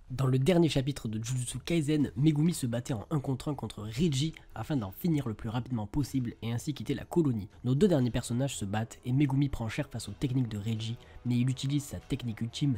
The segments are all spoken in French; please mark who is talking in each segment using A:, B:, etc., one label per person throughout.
A: Dans le dernier chapitre de Jujutsu Kaisen, Megumi se battait en 1 contre 1 contre Reiji afin d'en finir le plus rapidement possible et ainsi quitter la colonie. Nos deux derniers personnages se battent et Megumi prend cher face aux techniques de Reiji, mais il utilise sa technique ultime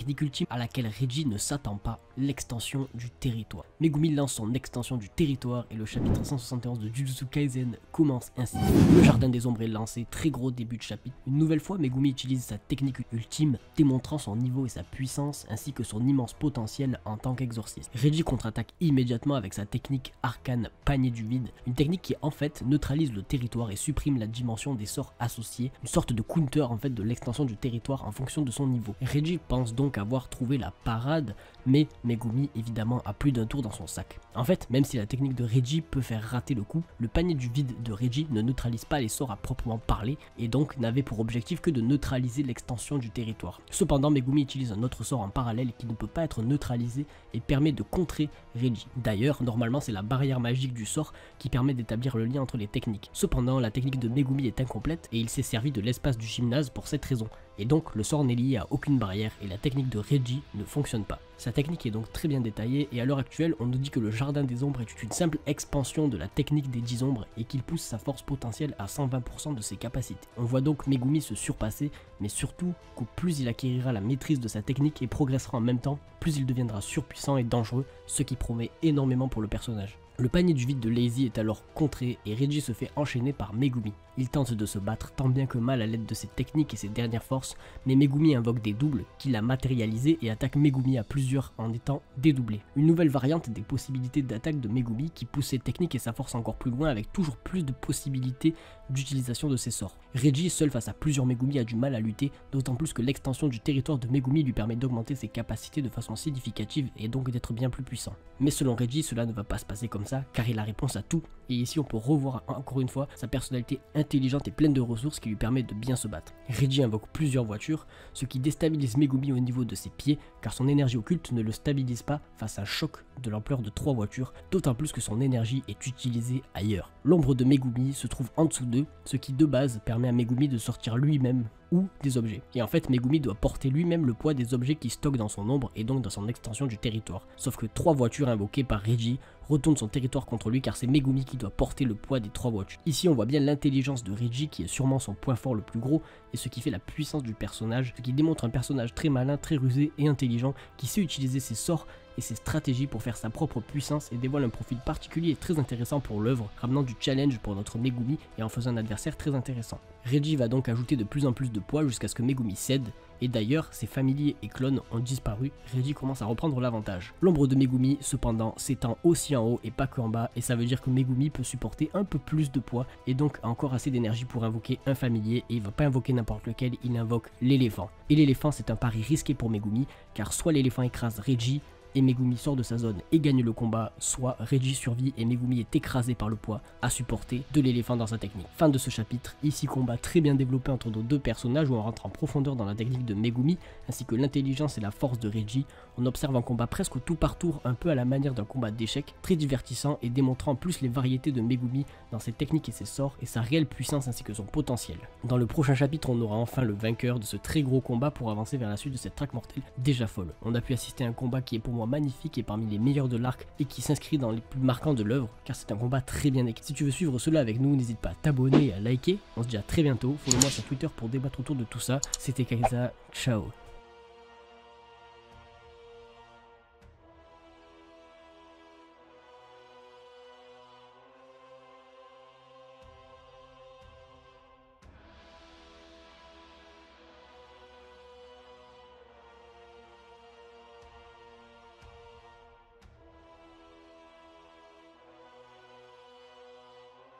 A: à laquelle Reiji ne s'attend pas, l'extension du territoire. Megumi lance son extension du territoire et le chapitre 171 de Jujutsu Kaisen commence ainsi. Le jardin des ombres est lancé, très gros début de chapitre. Une nouvelle fois, Megumi utilise sa technique ultime, démontrant son niveau et sa puissance ainsi que son immense potentiel en tant qu'exorciste. Reiji contre-attaque immédiatement avec sa technique arcane panier du vide, une technique qui en fait neutralise le territoire et supprime la dimension des sorts associés, une sorte de counter en fait de l'extension du territoire en fonction de son niveau. Reiji pense donc avoir trouvé la parade, mais Megumi évidemment a plus d'un tour dans son sac. En fait, même si la technique de Reiji peut faire rater le coup, le panier du vide de Reiji ne neutralise pas les sorts à proprement parler et donc n'avait pour objectif que de neutraliser l'extension du territoire. Cependant, Megumi utilise un autre sort en parallèle qui ne peut pas être neutralisé et permet de contrer Reiji. D'ailleurs, normalement c'est la barrière magique du sort qui permet d'établir le lien entre les techniques. Cependant, la technique de Megumi est incomplète et il s'est servi de l'espace du gymnase pour cette raison. Et donc le sort n'est lié à aucune barrière et la technique de Reiji ne fonctionne pas. Sa technique est donc très bien détaillée et à l'heure actuelle on nous dit que le jardin des ombres est une simple expansion de la technique des 10 ombres et qu'il pousse sa force potentielle à 120% de ses capacités. On voit donc Megumi se surpasser, mais surtout qu'au plus il acquérira la maîtrise de sa technique et progressera en même temps, plus il deviendra surpuissant et dangereux, ce qui promet énormément pour le personnage. Le panier du vide de Lazy est alors contré et Reiji se fait enchaîner par Megumi. Il tente de se battre tant bien que mal à l'aide de ses techniques et ses dernières forces, mais Megumi invoque des doubles qu'il a matérialisés et attaque Megumi à plusieurs en étant dédoublé. Une nouvelle variante des possibilités d'attaque de Megumi qui pousse ses techniques et sa force encore plus loin avec toujours plus de possibilités d'utilisation de ses sorts. Reiji seul face à plusieurs Megumi a du mal à lutter, d'autant plus que l'extension du territoire de Megumi lui permet d'augmenter ses capacités de façon significative et donc d'être bien plus puissant. Mais selon Reiji, cela ne va pas se passer comme ça car il a réponse à tout et ici on peut revoir encore une fois sa personnalité intelligente et pleine de ressources qui lui permet de bien se battre. Reiji invoque plusieurs voitures, ce qui déstabilise Megumi au niveau de ses pieds car son énergie occulte ne le stabilise pas face à un choc de l'ampleur de 3 voitures, d'autant plus que son énergie est utilisée ailleurs. L'ombre de Megumi se trouve en dessous d'eux, ce qui de base permet à Megumi de sortir lui-même ou des objets. Et en fait Megumi doit porter lui-même le poids des objets qui stockent dans son ombre et donc dans son extension du territoire. Sauf que 3 voitures invoquées par Reiji retournent son territoire contre lui car c'est Megumi qui doit porter le poids des 3 voitures. Ici on voit bien l'intelligence de Reiji qui est sûrement son point fort le plus gros et ce qui fait la puissance du personnage, ce qui démontre un personnage très malin, très rusé et intelligent qui sait utiliser ses sorts et ses stratégies pour faire sa propre puissance et dévoile un profil particulier et très intéressant pour l'œuvre, ramenant du challenge pour notre Megumi et en faisant un adversaire très intéressant. Reiji va donc ajouter de plus en plus de poids jusqu'à ce que Megumi cède, et d'ailleurs ses familiers et clones ont disparu, Reiji commence à reprendre l'avantage. L'ombre de Megumi cependant s'étend aussi en haut et pas qu'en bas, et ça veut dire que Megumi peut supporter un peu plus de poids et donc a encore assez d'énergie pour invoquer un familier, et il va pas invoquer n'importe lequel, il invoque l'éléphant. Et l'éléphant c'est un pari risqué pour Megumi, car soit l'éléphant écrase Reiji, et Megumi sort de sa zone et gagne le combat, soit Reiji survit et Megumi est écrasé par le poids à supporter de l'éléphant dans sa technique. Fin de ce chapitre, ici combat très bien développé entre nos deux personnages où on rentre en profondeur dans la technique de Megumi ainsi que l'intelligence et la force de Reiji. On observe un combat presque au tout par tour, un peu à la manière d'un combat d'échecs, très divertissant et démontrant en plus les variétés de Megumi dans ses techniques et ses sorts et sa réelle puissance ainsi que son potentiel. Dans le prochain chapitre, on aura enfin le vainqueur de ce très gros combat pour avancer vers la suite de cette traque mortelle déjà folle. On a pu assister à un combat qui est pour moi magnifique et parmi les meilleurs de l'arc et qui s'inscrit dans les plus marquants de l'œuvre car c'est un combat très bien écrit. Si tu veux suivre cela avec nous, n'hésite pas à t'abonner et à liker. On se dit à très bientôt, follow-moi sur Twitter pour débattre autour de tout ça. C'était Kaisa, ciao.